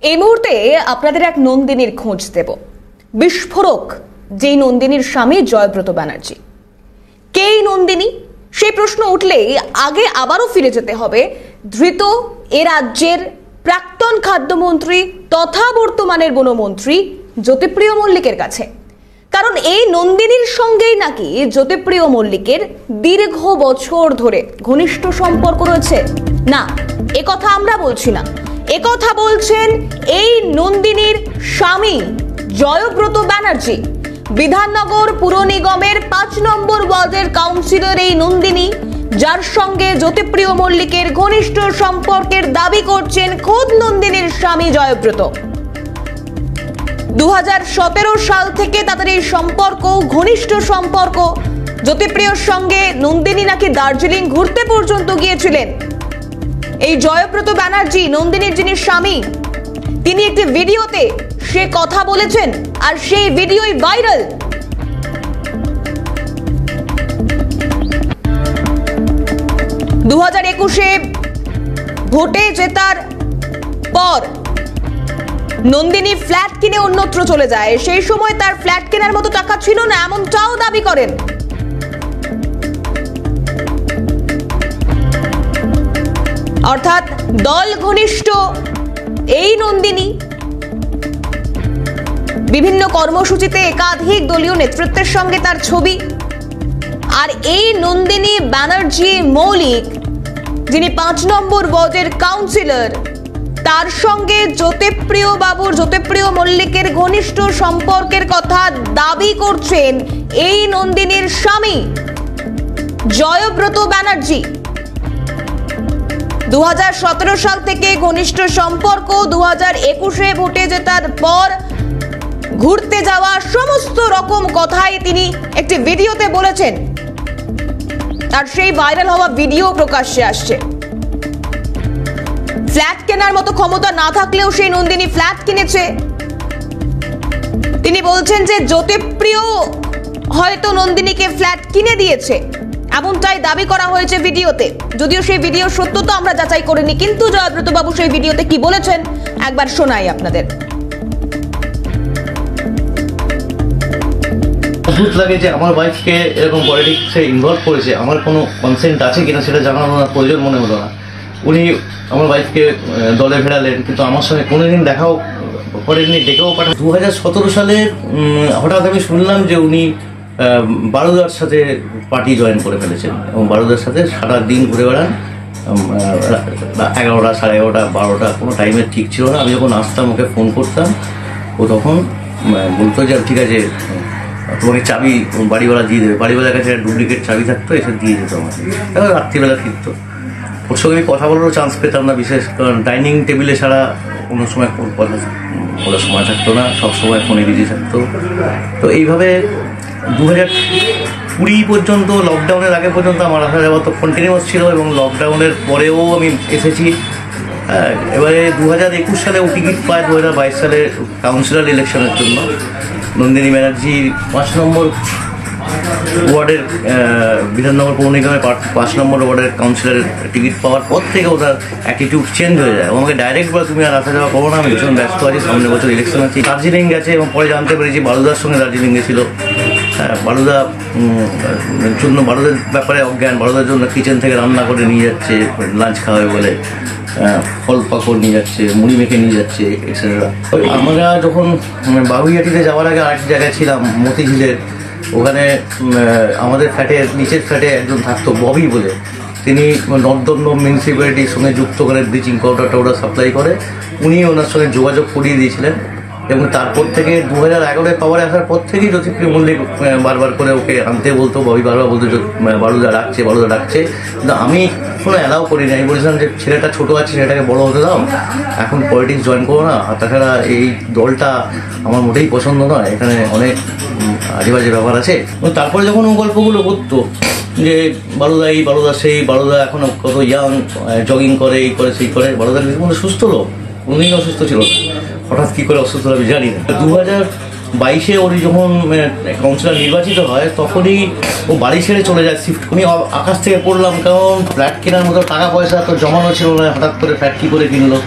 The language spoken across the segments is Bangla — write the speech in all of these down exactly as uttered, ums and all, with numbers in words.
এই মুহূর্তে আপনাদের এক নন্দিনীর খোঁজ দেব। বিস্ফোরক যেই নন্দিনীর স্বামী জয়ব্রত ব্যানার্জি। কে এই নন্দিনী? সেই প্রশ্ন উঠলেই আগে আবারও ফিরে যেতে হবে ধৃত এ রাজ্যের প্রাক্তন খাদ্যমন্ত্রী তথা বর্তমানের বনমন্ত্রী জ্যোতিপ্রিয় মল্লিকের কাছে। কারণ এই নন্দিনীর সঙ্গেই নাকি জ্যোতিপ্রিয় মল্লিকের দীর্ঘ বছর ধরে ঘনিষ্ঠ সম্পর্ক রয়েছে। না, এ কথা আমরা বলছি না, এ কথা বলছেন এই নন্দিনীর স্বামী জয়ব্রত ব্যানার্জি। বিধাননগর পুর নিগমের পাঁচ নম্বর ওয়ার্ডের কাউন্সিলর এই নন্দিনী, যার সঙ্গে জ্যোতিপ্রিয় মল্লিকের ঘনিষ্ঠ সম্পর্কের দাবি করছেন খোদ নন্দিনীর স্বামী জয়ব্রত। দু হাজার সতেরো সাল থেকে তাদের এই সম্পর্ক, ঘনিষ্ঠ সম্পর্ক। জ্যোতিপ্রিয়র সঙ্গে নন্দিনী নাকি দার্জিলিং ঘুরতে পর্যন্ত গিয়েছিলেন। এই জয়ব্রত ব্যানার্জি, নন্দিনীর যিনি স্বামী, তিনি একটি ভিডিওতে সে কথা বলেছেন, আর সেই ভিডিওই ভাইরাল। দু হাজার একুশে ভোটে জেতার পর নন্দিনী ফ্ল্যাট কিনে অন্যত্র চলে যায়। সেই সময় তার ফ্ল্যাট কেনার মতো টাকা ছিল না, এমনটাও দাবি করেন। অর্থাৎ দল ঘনিষ্ঠ এই নন্দিনী বিভিন্ন কর্মসূচিতে একাধিক দলীয় নেতৃত্বের সঙ্গে তার ছবি। আর এই নন্দিনী ব্যানার্জি মৌলিক, যিনি পাঁচ নম্বর ওয়ার্ডের কাউন্সিলর, তার সঙ্গে জ্যোতিপ্রিয় বাবুর, জ্যোতিপ্রিয় মল্লিকের ঘনিষ্ঠ সম্পর্কের কথা দাবি করছেন এই নন্দিনীর স্বামী জয়ব্রত ব্যানার্জি। দু হাজার সতেরো সাল থেকে ঘনিষ্ঠ সম্পর্ক, দু হাজার একুশে ভোটে জেতার পর ঘুরতে যাওয়া, সমস্ত রকম কথাই তিনি একটি ভিডিওতে বলেছেন। আর সেই ভাইরাল হওয়া ভিডিও প্রকাশ্যে আসছে। ফ্ল্যাট কেনার মতো ক্ষমতা না থাকলেও সেই নন্দিনী ফ্ল্যাট কিনেছে। তিনি বলছেন যে জ্যোতিপ্রিয় হয়তো নন্দিনীকে ফ্ল্যাট কিনে দিয়েছে, এমনটাই দাবি করা হয়েছে ভিডিওতে। যদিও সেই ভিডিও সত্যতা আমরা যাচাই করিনি, কিন্তু জয়ব্রত বাবু সেই ভিডিওতে কি বলেছেন একবার শোনাই আপনাদের। অদ্ভুত লাগে যে আমার ওয়াইফকে এরকম পলিটিক্সে ইনভলভ করেছে, আমার কোনো কনসেন্ট আছে কিনা সেটা জানানোর প্রয়োজন মনে হলো না। উনি আমার ওয়াইফকে দলে ফেরালেন, কিন্তু আমার সঙ্গে কোনোদিন দেখাও করেননি, ডেকেও পাঠান। দু হাজার সতেরো সালে হঠাৎ আমি শুনলাম যে উনি বারুদার সাথে পার্টি জয়েন করে ফেলেছেন এবং বারুদার সাথে সারা দিন ঘুরে বেড়ান। এগারোটা সাড়ে এগারোটা বারোটা কোনো টাইমের ঠিক ছিল না। আমি যখন আসতাম ওকে ফোন করতাম, ও তখন বলতো যে ঠিক আছে তোমাকে চাবি বাড়িওয়ালা দিয়ে দেবে। বাড়িওয়ালার কাছে ডুপ্লিকেট চাবি থাকতো, এসে দিয়ে যেত আমাকে। এবার রাত্রিবেলা ফিরতো। ওর সঙ্গে আমি কথা বলারও চান্স পেতাম না, বিশেষ কারণ ডাইনিং টেবিলে ছাড়া কোনো সময় কথা বলার সময় থাকতো না, সবসময় ফোনে বিজি থাকতো। তো এইভাবে দু হাজার কুড়ি পর্যন্ত, লকডাউনের আগে পর্যন্ত আমার আসা যাওয়া তো কন্টিনিউয়াস ছিল, এবং লকডাউনের পরেও আমি এসেছি। এবারে দু হাজার একুশ সালে ও টিকিট পায় দু হাজার বাইশ সালে কাউন্সিলর ইলেকশনের জন্য। নন্দিনী ব্যানার্জি পাঁচ নম্বর ওয়ার্ডের বিধাননগর পৌর নিগমের পাঁচ নম্বর ওয়ার্ডের কাউন্সিলরের টিকিট পাওয়ার পর থেকে ওটার অ্যাটিটিউড চেঞ্জ হয়ে যায়। আমাকে ডাইরেক্ট বলে তুমি আর আসা যাওয়া করো না, আমি ভীষণ ব্যস্ত আছি, সামনের বছর ইলেকশন আছে। দার্জিলিং গেছে এবং পরে জানতে পেরেছি বারুদার সঙ্গে দার্জিলিং গেছিল। হ্যাঁ, বারুদা জন্য বারুদের ব্যাপারে অজ্ঞান, বারুদার জন্য কিচেন থেকে রান্না করে নিয়ে যাচ্ছে লাঞ্চ খাওয়াবে বলে, ফল পাকড় নিয়ে যাচ্ছে, মুড়ি মেখে নিয়ে যাচ্ছে এক্সেট্রা। আমরা যখন বাবুইয়াটিতে যাওয়ার আগে আরেক জায়গায় ছিলাম মতিঝিলের, ওখানে আমাদের ফ্ল্যাটের নিচের ফ্ল্যাটে একজন থাকতো ববি বলে। তিনি নর্দম মিউনিসিপ্যালিটির সঙ্গে যুক্ত করে ব্লিচিং পাউডার টাউডার সাপ্লাই করে। উনি ওনার সঙ্গে যোগাযোগ করিয়ে দিয়েছিলেন, এবং তারপর থেকে দু হাজার এগারোয় পাওয়ারে আসার পর থেকেই জ্যোতিপ্রিয় মল্লিক বারবার করে ওকে আনতে বলতো, ববি বারবার বলতো বারুদা ডাকছে বারুদা ডাকছে কিন্তু আমি কোনো অ্যালাউ করিনি। আমি বলেছিলাম যে ছেলেটা ছোটো আছে, ছেলেটাকে বড়ো হতে দাও, এখন পলিটিক্স জয়েন করো না। আর তাছাড়া এই দলটা আমার মোটেই পছন্দ নয়, এখানে অনেক আজেবাজে ব্যাপার আছে। তারপরে যখন ও গল্পগুলো করতো যে বারুদা এই বারুদা সেই, বারুদা এখন কত ইয়াং, জগিং করে, এই করে সেই করে, বারুদা কিন্তু সুস্থ লোক, কোনোদিন অসুস্থ ছিল না। হঠাৎ কী করে অসুস্থ আমি জানি না। দু হাজার বাইশে ওর যখন কাউন্সিলর নির্বাচিত হয় তখনই ও বাড়ি ছেড়ে চলে যায় শিফট। আমি আকাশ থেকে পড়লাম, কারণ ফ্ল্যাট কেনার মতো টাকা পয়সা তো জমানো ছিল না, হঠাৎ করে ফ্ল্যাট কী করে কিনলো।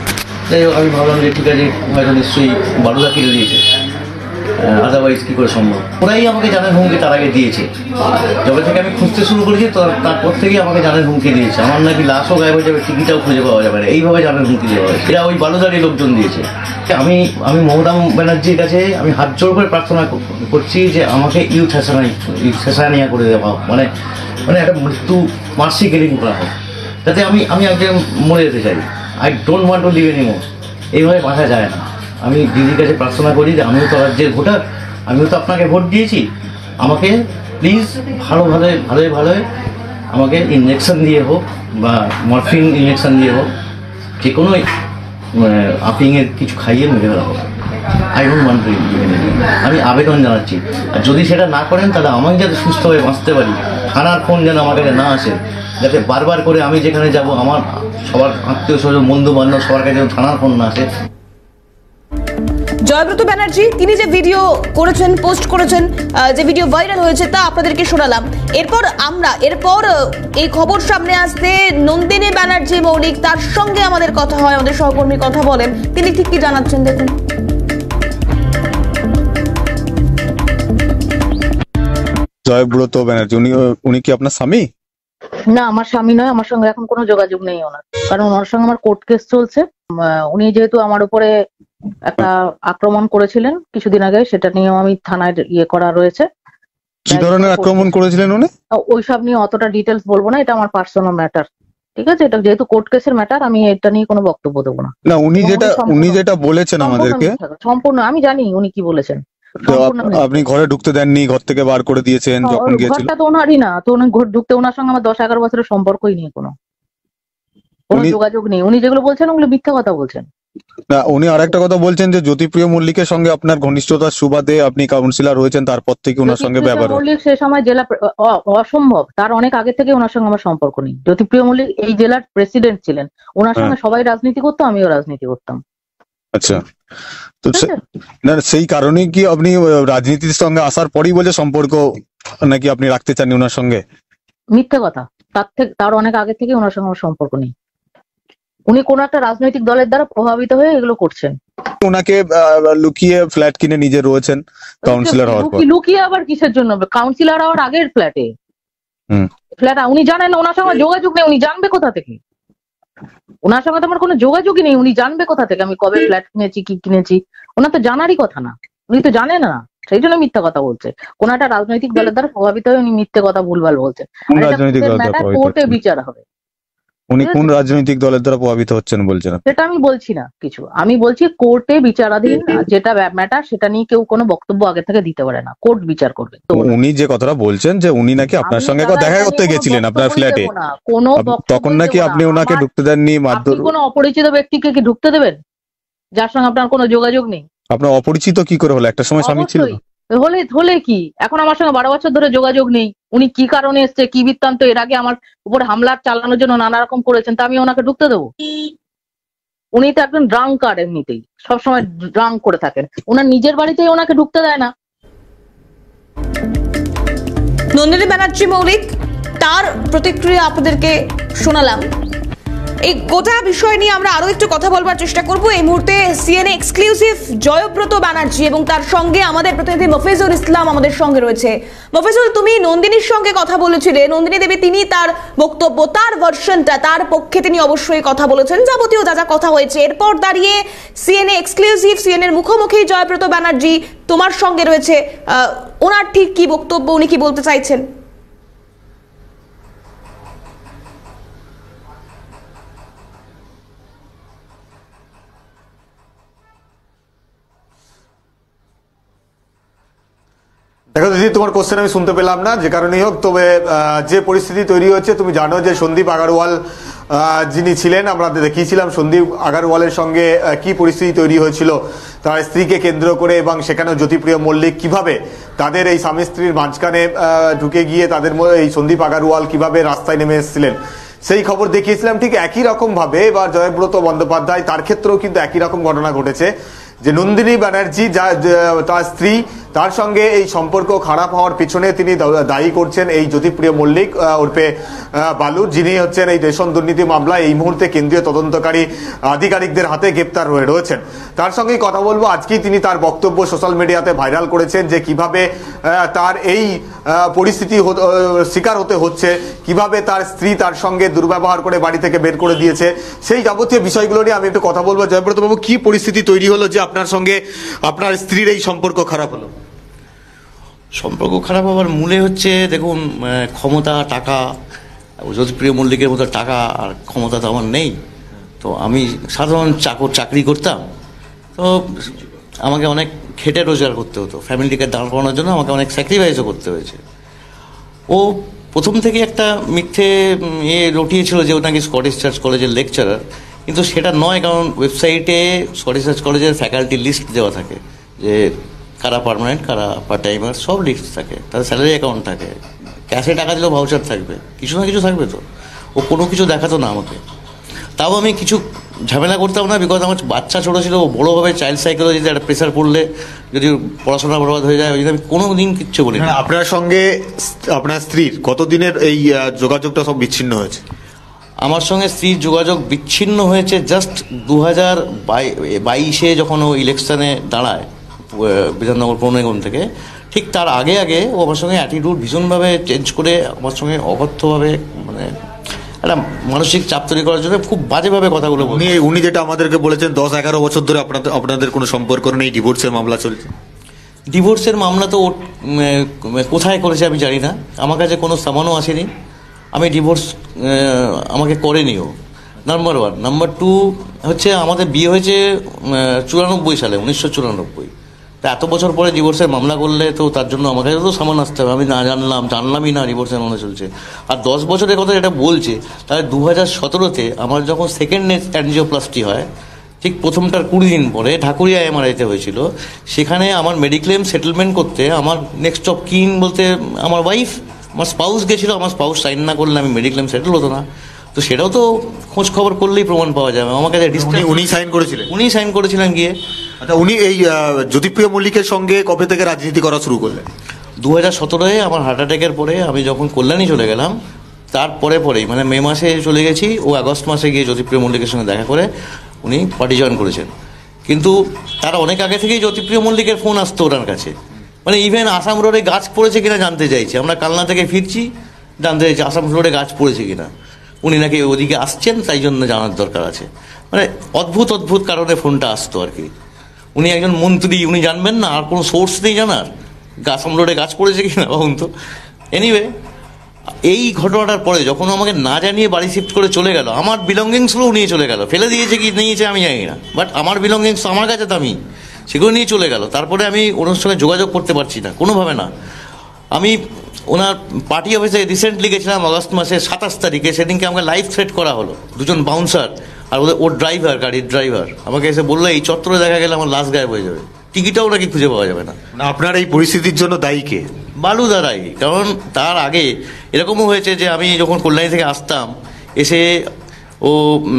যাই হোক আমি ভাবলাম যে ঠিক আছে হয়তো নিশ্চয়ই বারুদা কিনে দিয়েছে, আদারওয়াইজ কী করে সম্ভব। ওরাই আমাকে জানের হুমকি তার আগে দিয়েছে, যবে থেকে আমি খুঁজতে শুরু করেছি তো তারপর থেকেই আমাকে জানের হুমকি দিয়েছে। আমার নাকি লাশও গায়েব হয়ে যাবে, টিকিটাও খুঁজে পাওয়া যাবে না, এইভাবে জানের হুমকি দেওয়া হয়েছে। এরা ওই বালুদারি লোকজন দিয়েছে। আমি আমি মমতা ব্যানার্জির কাছে আমি হাত জোর করে প্রার্থনা করছি যে আমাকে ইউথ হ্যাসানাই ইউথ হ্যাসানিয়া করে দেওয়া হোক, মানে মানে একটা মৃত্যু মার্সি কিলিং করা হোক, যাতে আমি আমি একজন মরে যেতে চাই। I don't want to live anymore. এইভাবে বাঁচা যায় না। আমি দিদির কাছে প্রার্থনা করি যে আমিও তো রাজ্যের ভোটার, আমিও তো আপনাকে ভোট দিয়েছি, আমাকে প্লিজ ভালোভাবে ভালোই ভালোই আমাকে ইঞ্জেকশন দিয়ে হোক বা মরফিন ইঞ্জেকশন দিয়ে হোক, যে কোনো আপিংয়ের কিছু খাইয়ে মেরে ফেলা হোক। I don't want to live anymore. আমি আবেদন জানাচ্ছি, আর যদি সেটা না করেন তাহলে আমি যাতে সুস্থভাবে বাঁচতে পারি, থানার ফোন যেন আমার কাছে না আসে, যাতে বারবার করে আমি যেখানে যাব আমার সবার আত্মীয় স্বজন বন্ধু বান্ধব সবার কাছে যেন থানার ফোন না আসে। জয়ব্রত ব্যানার্জি তিনি যে ভিডিও করেছেন, পোস্ট করেছেন, যে ভিডিও ভাইরাল হয়েছে তা আপনাদেরকে শোনালাম। এরপর আমরা এরপর এই খবর সামনে আসতে নন্দিনী ব্যানার্জি মৌলিক তার সঙ্গে আমাদের কথা হয়, আমাদের সহকর্মী কথা বলেন, তিনি ঠিক কি জানাচ্ছেন দেখুন। জয়ব্রত ব্যানার্জি উনি উনি কি আপনার স্বামী? না, আমার স্বামী নয়, আমার সঙ্গে এখন কোনো যোগাযোগ নেই ওনার, কারণ ওনার সঙ্গে আমার কোর্ট কেস চলছে। উনি যেহেতু আমার উপরে একটা আক্রমণ করেছিলেন কিছুদিন আগে, সেটা নিয়েও আমি থানায় ইয়ে করা রয়েছে। কি ধরনের আক্রমণ করেছিলেন উনি? ওইসব নিয়ে অতটা ডিটেলস বলবো না, এটা আমার পার্সোনাল ম্যাটার, ঠিক আছে? এটা যেহেতু কোর্ট কেসের ম্যাটার, আমি এটা নিয়ে কোনো বক্তব্য দেবো না। না, উনি যেটা উনি যেটা বলেছেন আমাদেরকে সম্পূর্ণ আমি জানি উনি কি বলেছেন। আপনি ঘরে ঢুকতে দেননি, ঘর থেকে বার করে দিয়েছেন যখন গিয়েছিল। ঘরটা তো ওনারই না, তো উনি ঘর ঢুকতে, ওনার সঙ্গে আমার দশ এগারো বছরের সম্পর্কই নেই, কোনো কোনো যোগাযোগ নেই। উনি যেগুলো বলছেন ওগুলো মিথ্যা কথা বলছেন। না, উনি আরেকটা কথা বলছেন যে জ্যোতিপ্রিয় মল্লিকের সঙ্গে আপনার ঘনিষ্ঠতার সুবাদে আপনি কাউন্সিলর হয়েছেন, তারপর থেকে ওনার সঙ্গে ব্যবহার। মল্লিক সে সময় জেলা অসম্ভব, তার অনেক আগে থেকে ওনার সঙ্গে আমার সম্পর্ক নেই। জ্যোতিপ্রিয় মল্লিক এই জেলার প্রেসিডেন্ট ছিলেন, ওনার সঙ্গে সবাই রাজনীতি করতো, আমিও রাজনীতি করতাম। আচ্ছা, তো না সেই কারণেই কি আপনি রাজনীতির সঙ্গে আসার পরই বলে সম্পর্ক নাকি আপনি রাখতে চান ওনার সঙ্গে? মিথ্যা কথা, তার থেকে তার অনেক আগে থেকে ওনার সঙ্গে আমার সম্পর্ক নেই। উনি কোন একটা রাজনৈতিক দলের দ্বারা প্রভাবিত হয়ে এগুলো করছেন। ওনাকে লুকিয়ে ফ্ল্যাট কিনে নিজে রয়েছেন কাউন্সিলর হওয়ার পর। লুকিয়ে আবার কিসের জন্য? কাউন্সিলর হওয়ার আগের ফ্ল্যাটে ফ্ল্যাট উনি জানেন না, ওনার সঙ্গে যোগাযোগ নেই, উনি জানবে কোথা থেকে? ওনার সঙ্গে তো আমার কোনো যোগাযোগই নেই, উনি জানবে কোথা থেকে আমি কবে ফ্ল্যাট কিনেছি, কি কিনেছি? ওনার তো জানারই কথা না, উনি তো জানেন না, সেই জন্য মিথ্যা কথা বলছে। কোন একটা রাজনৈতিক দলের দ্বারা প্রভাবিত হয়ে উনি মিথ্যে কথা ভুলভাল বলছে। কোর্টে বিচার হবে। উনি কোন রাজনৈতিক দলের দ্বারা প্রভাবিত হচ্ছেন বলছেন? সেটা আমি বলছি না কিছু, আমি বলছি কোর্টে বিচারাধীন যেটা ম্যাটার সেটা নিয়ে কেউ কোনো বক্তব্য আগে থেকে দিতে পারে না, কোর্ট বিচার করবে। উনি যে কথাটা বলছেন যে উনি নাকি আপনার সঙ্গে দেখা করতে গেছিলেন আপনার ফ্ল্যাটে, তখন নাকি আপনি ওনাকে ঢুকতে দেননি। মারধর, কোনো অপরিচিত ব্যক্তিকে কি ঢুকতে দেবেন যার সঙ্গে আপনার কোনো যোগাযোগ নেই? আপনার অপরিচিত কি করে হলো? একটা সময় স্বামী ছিল, হলে হলে কি এখন আমার সঙ্গে বারো বছর ধরে যোগাযোগ নেই। উনি কি কারণে এসছে, কি বৃত্তান্ত, এর আগে আমার উপর হামলার চালানোর জন্য নানা রকম করেছেন, তা আমি ওনাকে ঢুকতে দেবো? উনি তো একজন ড্রাঙ্কার, এমনিতেই সবসময় ড্রাঙ্ক করে থাকেন, ওনার নিজের বাড়িতেই ওনাকে ঢুকতে দেয় না। নন্দিনী ব্যানার্জি মৌলিক তার প্রতিক্রিয়া আপনাদেরকে শোনালাম। এই গোটা বিষয় নিয়ে আমরা আরো একটু কথা বলবার চেষ্টা করব। এই মুহূর্তে সিএনএ এক্সক্লুসিভ জয়ব্রত ব্যানার্জি এবং তার সঙ্গে আমাদের প্রতিনিধি মফিজুল ইসলাম আমাদের সঙ্গে রয়েছে। মফিজুল, তুমি নন্দিনীর সঙ্গে কথা বলেছিলে, নন্দিনী দেবী তিনি তার বক্তব্য, তার ভার্সনটা, তার পক্ষে তিনি অবশ্যই কথা বলেছেন, যাবতীয় যা যা কথা হয়েছে। এরপর দাঁড়িয়ে সিএনএ এক্সক্লুসিভ সিএনএর মুখোমুখি জয়ব্রত ব্যানার্জি তোমার সঙ্গে রয়েছে, ওনার ঠিক কি বক্তব্য, উনি কি বলতে চাইছেন? দেখো দিদি, তোমার কোশ্চেন আমি শুনতে পেলাম না, যে কারণেই হোক, তবে যে পরিস্থিতি তৈরি হচ্ছে তুমি জানো যে সন্দীপ আগরওয়াল যিনি ছিলেন, আমরা দেখিয়েছিলাম সন্দীপ আগরওয়ালের সঙ্গে কি পরিস্থিতি তৈরি হয়েছিল তার স্ত্রীকে কেন্দ্র করে, এবং সেখানেও জ্যোতিপ্রিয় মল্লিক কিভাবে তাদের এই স্বামী স্ত্রীর মাঝখানে ঢুকে গিয়ে তাদের এই সন্দীপ আগরওয়াল কিভাবে রাস্তায় নেমে এসেছিলেন সেই খবর দেখিয়েছিলাম। ঠিক একই রকম ভাবে এবার জয়ব্রত বন্দ্যোপাধ্যায়, তার ক্ষেত্রেও কিন্তু একই রকম ঘটনা ঘটেছে, যে নন্দিনী ব্যানার্জি যা তার স্ত্রী, তার সঙ্গে এই সম্পর্ক খারাপ হওয়ার পিছনে তিনি দায়ী করছেন এই জ্যোতিপ্রিয় মল্লিক ওরফে বালু, যিনি হচ্ছেন এই রেশন দুর্নীতি মামলায় এই মুহূর্তে কেন্দ্রীয় তদন্তকারী আধিকারিকদের হাতে গ্রেপ্তার হয়ে রয়েছেন। তার সঙ্গে কথা বলবো। আজকেই তিনি তার বক্তব্য সোশ্যাল মিডিয়াতে ভাইরাল করেছেন যে কিভাবে তার এই পরিস্থিতি শিকার হতে হচ্ছে, কিভাবে তার স্ত্রী তার সঙ্গে দুর্ব্যবহার করে বাড়ি থেকে বের করে দিয়েছে, সেই যাবতীয় বিষয়গুলো নিয়ে আমি একটু কথা বলবো। জয়ব্রত বাবু, কি পরিস্থিতি তৈরি হলো যে আপনার সঙ্গে আপনার স্ত্রীর এই সম্পর্ক খারাপ হলো? সম্পর্ক খারাপ হওয়ার মূলে হচ্ছে, দেখুন, ক্ষমতা, টাকা। জ্যোতিপ্রিয় মল্লিকের মতো টাকা আর ক্ষমতা তো আমার নেই। তো আমি সাধারণ চাকর চাকরি করতাম, তো আমাকে অনেক খেটে রোজগার করতে হতো। ফ্যামিলিকে দাঁড় করানোর জন্য আমাকে অনেক স্যাক্রিফাইসও করতে হয়েছে। ও প্রথম থেকে একটা মিথ্যে এ রটিয়েছিল যে ও নাকি স্কটিশ চার্চ কলেজের লেকচারার, কিন্তু সেটা নয়। কারণ ওয়েবসাইটে স্কটিশ চার্চ কলেজের ফ্যাকাল্টি লিস্ট দেওয়া থাকে, যে কারা পার্মানেন্ট, কারা পার্ট টাইমার, সব লিস্ট থাকে। তাদের স্যালারি অ্যাকাউন্ট থাকে, ক্যাশে টাকা দিলেও ভাউচার থাকবে, কিছু না কিছু থাকবে। তো ও কোনো কিছু দেখাতো না আমাকে। তাও আমি কিছু ঝামেলা করতাম না, বিকজ আমার বাচ্চা ছোটো ছিল। ও বড়োভাবে চাইল্ড সাইকোলজিতে একটা প্রেশার পড়লে যদি পড়াশোনা বরবাদ হয়ে যায়, ওই জন্য আমি কোনো দিন কিচ্ছু বলি না। আপনার সঙ্গে আপনার স্ত্রীর কতদিনের এই যোগাযোগটা সব বিচ্ছিন্ন হয়েছে? আমার সঙ্গে স্ত্রীর যোগাযোগ বিচ্ছিন্ন হয়েছে জাস্ট দু হাজার বাইশে যখন ও ইলেকশানে দাঁড়ায় বিধাননগর পৌর নিগম থেকে। ঠিক তার আগে আগে ও আমার সঙ্গে অ্যাটিটিউড ভীষণভাবে চেঞ্জ করে আমার সঙ্গে অকথ্যভাবে, মানে একটা মানসিক চাপ তৈরি করার জন্য খুব বাজেভাবে কথাগুলো বলছেন। উনি উনি যেটা আমাদেরকে বলেছেন, দশ এগারো বছর ধরে আপনাদের আপনাদের কোনো সম্পর্ক নেই, ডিভোর্সের মামলা চলছে। ডিভোর্সের মামলা তো ও কোথায় করেছে আমি জানি না, আমার কাছে কোনো সামানও আসেনি। আমি ডিভোর্স আমাকে করেনি ও, নাম্বার ওয়ান। নাম্বার টু হচ্ছে, আমাদের বিয়ে হয়েছে চুরানব্বই সালে, উনিশশো চুরানব্বই। তা এত বছর পরে ডিভোর্সের মামলা করলে তো তার জন্য আমাকে তো সামান আসতে হবে। আমি না জানলাম জানলামই না ডিভোর্সের মামলা চলছে। আর দশ বছরের কথা যেটা বলছে, তাহলে দু হাজার সতেরোতে আমার যখন সেকেন্ড অ্যানজিওপ্লাস্টি হয়, ঠিক প্রথমটার কুড়ি দিন পরে ঢাকুরিয়া এমআরআইতে হয়েছিল। সেখানে আমার মেডিক্লেম সেটেলমেন্ট করতে আমার নেক্সট অফ কিন বলতে আমার ওয়াইফ, আমার স্পাউস গেছিলো। আমার স্পাউস সাইন না করলে আমি মেডিক্লেম সেটেল হতো না। তো সেটাও তো খোঁজ খবর করলেই প্রমাণ পাওয়া যাবে। আমার কাছে উনি সাইন করেছিলেন? উনি সাইন করেছিলেন গিয়ে। আচ্ছা, উনি এই জ্যোতিপ্রিয় মল্লিকের সঙ্গে কবে থেকে রাজনীতি করা শুরু করলেন? দু হাজার সতেরোয় আমার হার্ট অ্যাটাকের পরে আমি যখন কল্যাণী চলে গেলাম, তারপরে পরেই মানে মে মাসে চলে গেছি, ও আগস্ট মাসে গিয়ে জ্যোতিপ্রিয় মল্লিকের সঙ্গে দেখা করে উনি পার্টি জয়েন করেছেন। কিন্তু তারা অনেক আগে থেকেই জ্যোতিপ্রিয় মল্লিকের ফোন আসতো ওনার কাছে। মানে ইভেন আসাম রোডে গাছ পড়েছে কিনা জানতে চাইছে। আমরা কালনা থেকে ফিরছি, জানতে চাইছি আসাম রোডে গাছ পড়েছে কিনা। উনি নাকি ওদিকে আসছেন, তাই জন্য জানার দরকার আছে। মানে অদ্ভুত অদ্ভুত কারণে ফোনটা আসতো আর কি। উনি একজন মন্ত্রী, উনি জানবেন না? আর কোনো সোর্স নেই জানার আসাম রোডে গাছ পড়েছে কিনা ভাবুন তো। এনিওয়ে, এই ঘটনাটার পরে যখন আমাকে না জানিয়ে বাড়ি শিফট করে চলে গেল, আমার বিলঙ্গিংসগুলোও নিয়ে চলে গেল। ফেলে দিয়েছে কি নিয়েছে আমি জানি না, বাট আমার বিলঙ্গিংস আমার কাছে দামি, সেগুলো নিয়ে চলে গেল। তারপরে আমি ওনার সঙ্গে যোগাযোগ করতে পারছি না কোনোভাবে না। আমি ওনার পার্টি অফিসে রিসেন্টলি গেছিলাম আগস্ট মাসের সাতাশ তারিখে। সেদিনকে আমাকে লাইভ থ্রেট করা হলো, দুজন বাউন্সার আর ওদের ওর ড্রাইভার, গাড়ির ড্রাইভার আমাকে এসে বললো এই চত্বরে দেখা গেলে আমার লাশ গায়েব হয়ে যাবে, টিকিটাও নাকি খুঁজে পাওয়া যাবে না। আপনার এই পরিস্থিতির জন্য দায়ী কে? বালু দাঁড়াই। কারণ তার আগে এরকমও হয়েছে যে আমি যখন কল্যাণী থেকে আসতাম, এসে ও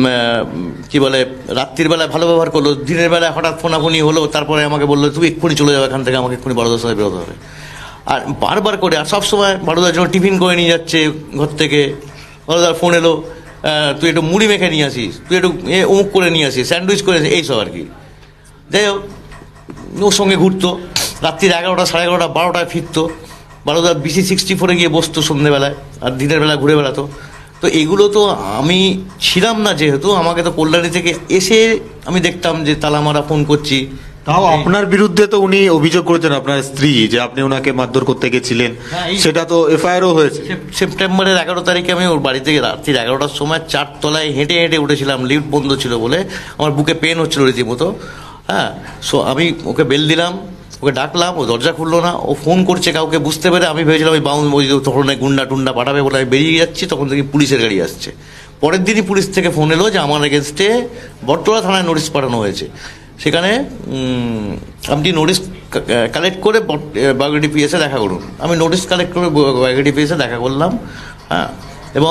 কি বলে রাত্রির বেলায় ভালো ব্যবহার করলো, দিনের বেলায় হঠাৎ ফোনাফোনি হলো, তারপরে আমাকে বললো তুই এক্ষুনি চলে যাবে এখান থেকে, আমাকে এক্ষুনি বড়দার সাথে বেরোতে হবে। আর বারবার করে, আর সবসময় বড়দার জন্য টিফিন করে নিয়ে যাচ্ছে ঘর থেকে। বড়দার ফোন এলো, তুই একটু মুড়ি মেখে নিয়ে আসিস, তুই একটু এ অমুক করে নিয়ে আসিস, স্যান্ডউইচ করে এইসব আর কি। যাই হোক, ওর সঙ্গে ঘুরতো, রাত্রির এগারোটা সাড়ে এগারোটা বারোটায় ফিরতো। বারোটা বিসি সিক্সটি ফোরে গিয়ে বসতো সন্ধ্যেবেলায়, আর দিনের বেলা ঘুরে বেড়াতো। তো এগুলো তো আমি ছিলাম না, যেহেতু আমাকে তো কল্যাণী থেকে এসে আমি দেখতাম যে তালামারা ফোন করছি। তাও আপনার বিরুদ্ধে তো উনি অভিযোগ করেছেন, আপনার স্ত্রী, যে আপনি ওনাকে মারধর করতে গেছিলেন, সেটা তো এফআইআরও হয়েছে। সেপ্টেম্বরের এগারো তারিখে আমি ওর বাড়ি থেকে রাত্রির এগারোটার সময় চার তলায় হেঁটে হেঁটে উঠেছিলাম, লিফট বন্ধ ছিল বলে। আমার বুকে পেন হচ্ছিল রীতিমতো। হ্যাঁ, সো আমি ওকে বেল দিলাম, ওকে ডাকলাম, ও দরজা খুললো না। ও ফোন করছে কাউকে, বুঝতে পেরে আমি ভেবেছিলাম ওই বাউন ওই তখন গুন্ডা টুন্ডা পাঠাবে বলে আমি বেরিয়ে যাচ্ছি, তখন থেকে পুলিশের গাড়ি আসছে। পরের দিনই পুলিশ থেকে ফোন এলো যে আমার এগেনস্টে বটতলা থানায় নোটিশ পাঠানো হয়েছে। সেখানে আপনি নোটিশ কালেক্ট করে বাগেরহাট পিএসে দেখা করুন। আমি নোটিশ কালেক্ট করে বাগেরহাট পিএসে দেখা করলাম। হ্যাঁ, এবং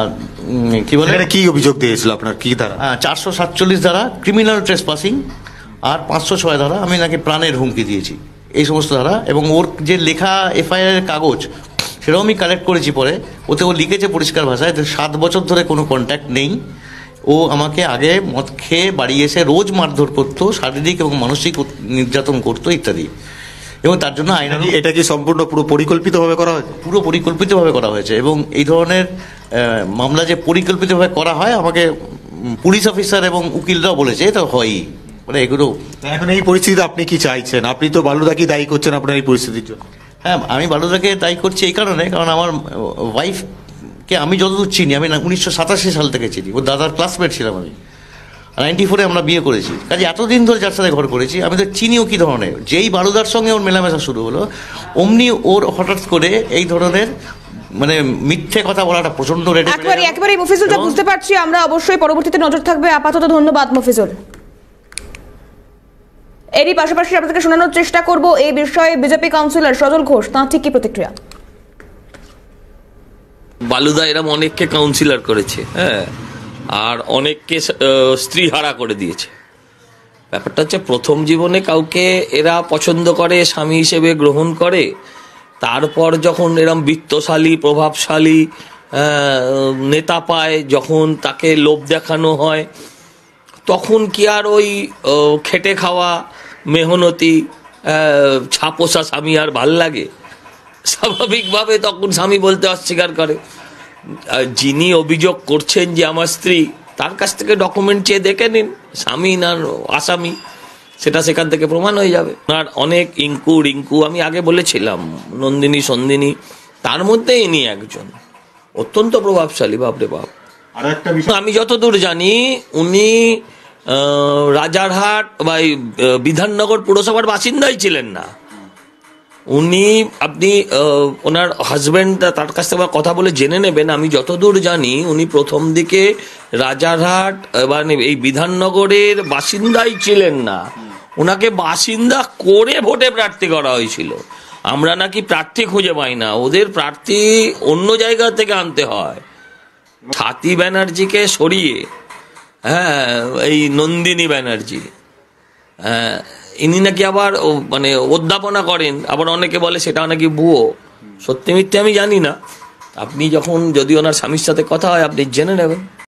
কি বলে কি অভিযোগ দিয়েছিল আপনার, কি ধারা? হ্যাঁ, চারশো সাতচল্লিশ ধারা ক্রিমিনাল ট্রেসপাসিং, আর পাঁচশো ছয় ধারা আমি নাকি প্রাণের হুমকি দিয়েছি, এই সমস্ত ধারা। এবং ওর যে লেখা এফআইআর কাগজ সেটাও আমি কালেক্ট করেছি পরে, ওতে ও লিখেছে পরিষ্কার ভাষায় যে সাত বছর ধরে কোনো কন্ট্যাক্ট নেই, ও আমাকে আগে মদ খেয়ে বাড়ি এসে রোজ মারধর করতো, শারীরিক এবং মানসিক নির্যাতন করতো ইত্যাদি, এবং তার জন্য আইনানুগ এটা কি সম্পূর্ণ পুরো পরিকল্পিতভাবে করা হয়েছে? পুরো পরিকল্পিতভাবে করা হয়েছে। এবং এই ধরনের মামলা যে পরিকল্পিতভাবে করা হয় আমাকে পুলিশ অফিসার এবং উকিলরাও বলেছে এটা হয়ই, মানে এগুলো। এখন এই পরিস্থিতিতে আপনি কি চাইছেন? আপনি তো বালুদাকে দায়ী করছেন আপনার এই পরিস্থিতির জন্য। হ্যাঁ, আমি বালুদাকে দায়ী করছি এই কারণে, কারণ আমার ওয়াইফকে আমি যতদূর চিনি, আমি উনিশশো সাতাশি সাল থেকে চিনি, ওর দাদার ক্লাসমেট ছিলাম আমি, নাইনটি ফোরে আমরা বিয়ে করেছি। কাজে এতদিন ধরে যার সাথে ঘর করেছি আমি তো চিনিও কী ধরনের। যেই বালুদার সঙ্গে ওর মেলামেশা শুরু হলো, অমনি ওর হঠাৎ করে এই ধরনের মানে মিথ্যে কথা বলাটা প্রচন্ড রেটে। একবারে একবারে মফিজুল, যা বুঝতে পারছি আমরা, অবশ্যই পরবর্তীতে নজর থাকবে। আপাতত ধন্যবাদ মফিজুল। এরই পাশাপাশি আপনাদেরকে শোনানোর চেষ্টা করব এই বিষয়ে বিজেপি কাউন্সিলর সজল ঘোষ, তাঁর ঠিক কি প্রতিক্রিয়া। বালুদা এরম অনেককে কাউন্সিলর করেছে, হ্যাঁ, আর অনেককে স্ত্রী হারা করে দিয়েছে। ব্যাপারটা হচ্ছে প্রথম জীবনে কাউকে এরা পছন্দ করে, স্বামী হিসেবে গ্রহণ করে, তারপর যখন এরম বিত্তশালী প্রভাবশালী নেতা পায়, যখন তাকে লোভ দেখানো হয়, তখন কি আর ওই খেটে খাওয়া মেহনতি ছাপোষা স্বামী আর ভাল লাগে? স্বাভাবিকভাবে তখন স্বামী বলতে অস্বীকার করে। যিনি অভিযোগ করছেন যে আমার স্ত্রী, তার কাছ থেকে ডকুমেন্ট চেয়ে দেখে নিন স্বামী না আসামি, সেটা সেখান থেকে প্রমাণ হয়ে যাবে। আর অনেক ইঙ্কু রিঙ্কু আমি আগে বলেছিলাম, নন্দিনী সন্দিনী, তার মধ্যে ইনি একজন অত্যন্ত প্রভাবশালী, বাপরে বাপ। আর একটা বিষয় আমি যতদূর জানি উনি রাজারহাট বা বিধাননগর পুরসভার বাসিন্দাই ছিলেন না। উনি, আপনি ওনার হাজব্যান্ড, তার কাছ থেকে কথা বলে জেনে নেবেন। আমি যতদূর জানি উনি প্রথম দিকে রাজারহাট মানে এই বিধাননগরের বাসিন্দাই ছিলেন না, ওনাকে বাসিন্দা করে ভোটে প্রার্থী করা হয়েছিল। আমরা নাকি প্রার্থী খুঁজে পাই না, ওদের প্রার্থী অন্য জায়গা থেকে আনতে হয়। স্বাতী ব্যানার্জিকে সরিয়ে, হ্যাঁ, এই নন্দিনী ব্যানার্জি, হ্যাঁ, ইনি নাকি আবার মানে অধ্যাপনা করেন, আবার অনেকে বলে সেটা নাকি ভুয়ো। সত্যি মিথ্যে আমি জানি না, আপনি যখন যদি ওনার স্বামীর সাথে কথা হয় আপনি জেনে নেবেন।